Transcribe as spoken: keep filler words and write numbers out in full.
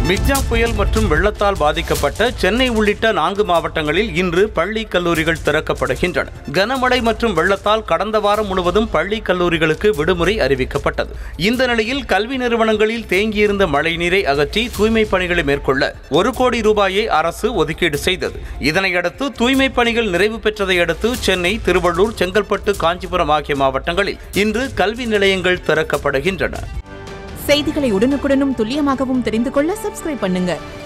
Michaung புயல் மற்றும் வெள்ளத்தால் பாதிக்கப்பட்ட சென்னை உள்ளிட்ட நான்கு மாவட்டங்களில் இன்று பள்ளி கல்லூரிகள் திறக்கப்படுகின்றன. கனமழை மற்றும் வெள்ளத்தால் கடந்த வாரம் முழுவதும் பள்ளி கல்லூரிகளுக்கு விடுமுறை அறிவிக்கப்பட்டது. இந்த நிலையில் கல்வி நிறுவனங்களில் தேங்கியிருந்த மழைநீரை அகற்றி தூய்மை பணிகளை மேற்கொள்ள ஒரு கோடி ரூபாயை அரசு ஒதுக்கீடு செய்தது. இதனையடுத்து தூய்மை பணிகள் நிறைவு பெற்றதை அடுத்து சென்னை, திருவள்ளூர், செங்கல்பட்டு, காஞ்சிபுரம் ஆகிய மாவட்டங்களில் இன்று கல்வி நிலையங்கள் திறக்கப்படுகின்றன. செய்திகளை உடனுக்குடனும் துல்லியமாகவும் தெரிந்து கொள்ள சப்ஸ்கிரைப் பண்ணுங்க.